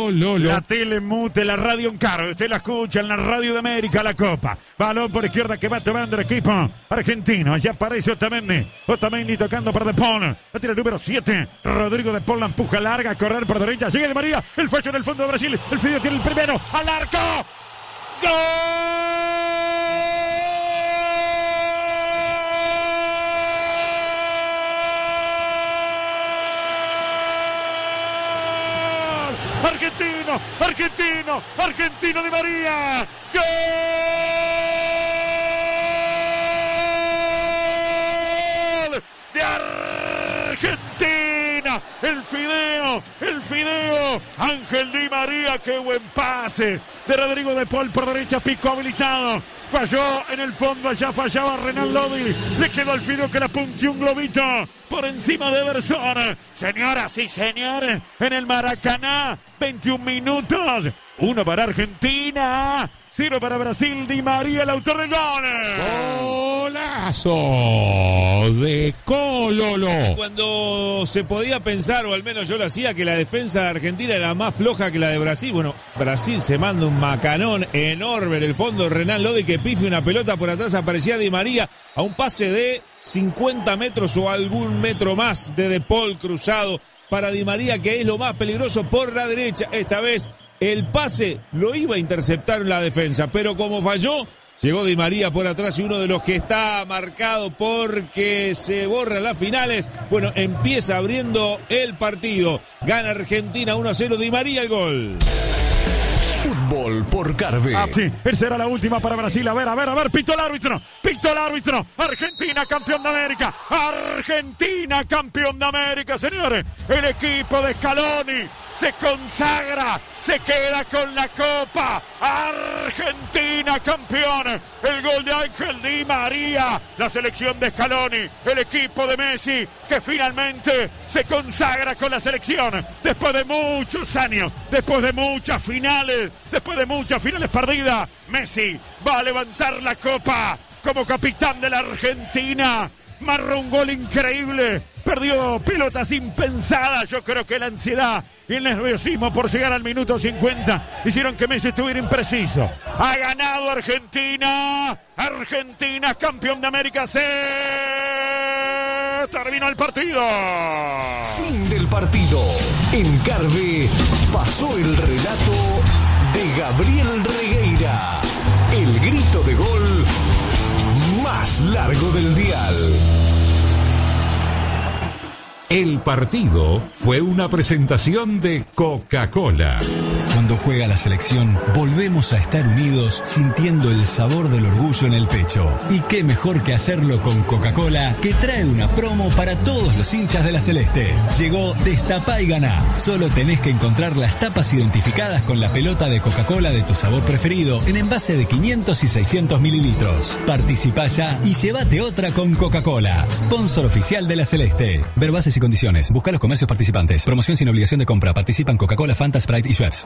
Cololo. La tele mute, la radio en cargo. Usted la escucha en la radio de América, la Copa. Balón por izquierda que va tomando el equipo argentino. Allá aparece Otamendi tocando para De Paul. La tira el número 7. Rodrigo De Paul la empuja larga a correr por derecha. Llega Di María. El fallo en el fondo de Brasil. El Fideo tiene el primero. Al arco. ¡Gol! Argentino Di María. ¡Gol de Argentina! El Fideo, Ángel Di María, qué buen pase de Rodrigo De Paul por derecha, pico habilitado. Falló en el fondo, allá fallaba Renan Lodi. Le quedó al Fideo que le apunteó un globito por encima de Ederson. Señoras y señores, en el Maracaná, 21 minutos. 1 para Argentina, 0 para Brasil. Di María, el autor del gol. Golazo de Cololo. Cuando se podía pensar, o al menos yo lo hacía, que la defensa de Argentina era más floja que la de Brasil. Bueno, Brasil se manda un macanón enorme en el fondo. Renan Lodi que pifia una pelota por atrás, aparecía Di María a un pase de 50 metros o algún metro más de Paul cruzado para Di María, que es lo más peligroso por la derecha. Esta vez el pase lo iba a interceptar la defensa, pero como falló, llegó Di María por atrás y uno de los que está marcado porque se borran las finales. Bueno, empieza abriendo el partido. Gana Argentina 1-0, Di María el gol. Fútbol por Carve. Sí, esa será la última para Brasil. A ver, pito el árbitro. Argentina campeón de América. Argentina campeón de América, señores. El equipo de Scaloni se consagra, se queda con la copa. Argentina campeón. El gol de Ángel Di María. La selección de Scaloni, el equipo de Messi, que finalmente se consagra con la selección. Después de muchos años, después de muchas finales perdidas, Messi va a levantar la copa como capitán de la Argentina. Marró un gol increíble, perdió pelotas impensadas. Yo creo que la ansiedad y el nerviosismo por llegar al minuto 50 hicieron que Messi estuviera impreciso. Ha ganado Argentina. Argentina campeón de América. Se terminó el partido. Fin del partido. En Carve pasó el relato de Gabriel Regueira. El grito de gol más largo del dial. El partido fue una presentación de Coca-Cola. Cuando juega la selección, volvemos a estar unidos sintiendo el sabor del orgullo en el pecho. Y qué mejor que hacerlo con Coca-Cola, que trae una promo para todos los hinchas de la Celeste. Llegó Destapá y Ganá. Solo tenés que encontrar las tapas identificadas con la pelota de Coca-Cola de tu sabor preferido en envase de 500 y 600 mililitros. Participá ya y llévate otra con Coca-Cola. Sponsor oficial de la Celeste. Ver bases y condiciones. Busca los comercios participantes. Promoción sin obligación de compra. Participan Coca-Cola, Fanta, Sprite y Schweppes.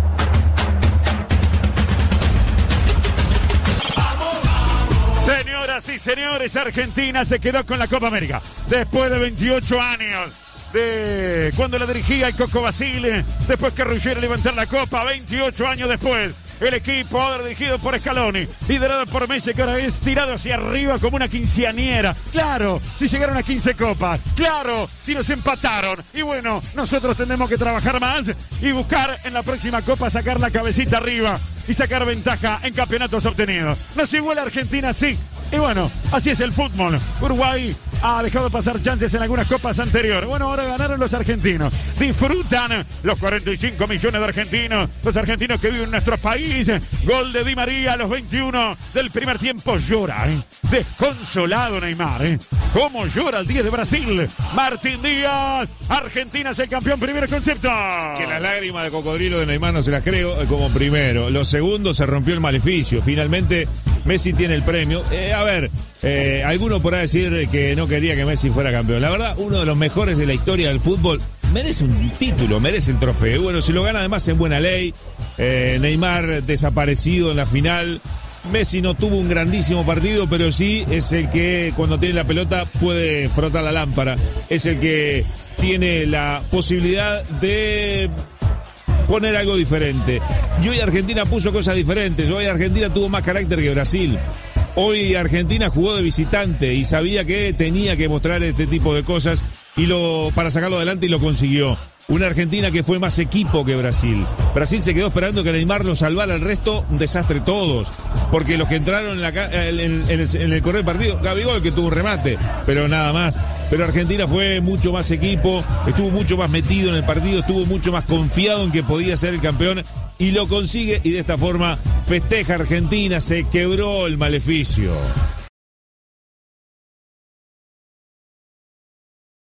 Señoras y señores, Argentina se quedó con la Copa América después de 28 años de cuando la dirigía el Coco Basile, después que Ruggeri levantar la Copa, 28 años después. El equipo ahora dirigido por Scaloni, liderado por Messi, que ahora es tirado hacia arriba como una quinceañera. Claro, si llegaron a 15 copas. Claro, si nos empataron. Y bueno, nosotros tendremos que trabajar más y buscar en la próxima copa sacar la cabecita arriba y sacar ventaja en campeonatos obtenidos. Nos iguala Argentina, sí. Y bueno, así es el fútbol. Uruguay ha dejado pasar chances en algunas copas anteriores. Bueno, ahora ganaron los argentinos. Disfrutan los 45 millones de argentinos. Los argentinos que viven en nuestro país. Gol de Di María a los 21 del primer tiempo. Llora, desconsolado Neymar. Cómo llora el 10 de Brasil. Martín Díaz. Argentina es el campeón. Primer concepto. Que las lágrimas de cocodrilo de Neymar no se las creo como primero. Lo segundo, se rompió el maleficio. Finalmente Messi tiene el premio. Alguno podrá decir que no quería que Messi fuera campeón. La verdad, uno de los mejores de la historia del fútbol merece un título, merece el trofeo. Bueno, si lo gana además en buena ley. Neymar desaparecido en la final. Messi no tuvo un grandísimo partido, pero sí es el que cuando tiene la pelota puede frotar la lámpara. Es el que tiene la posibilidad de poner algo diferente. Y hoy Argentina puso cosas diferentes. Hoy Argentina tuvo más carácter que Brasil. Hoy Argentina jugó de visitante y sabía que tenía que mostrar este tipo de cosas para sacarlo adelante y lo consiguió. Una Argentina que fue más equipo que Brasil. Brasil se quedó esperando que Neymar lo salvara, el resto un desastre todos. Porque los que entraron en el correr partido, Gabigol que tuvo un remate, pero nada más. Pero Argentina fue mucho más equipo, estuvo mucho más metido en el partido, estuvo mucho más confiado en que podía ser el campeón y lo consigue y de esta forma festeja Argentina, se quebró el maleficio.